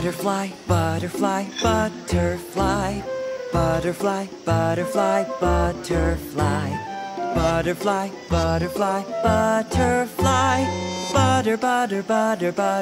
Butterfly, butterfly, butterfly. Butterfly, butterfly, butterfly. Butterfly, butterfly, butterfly. Butter, butter, butter, butter.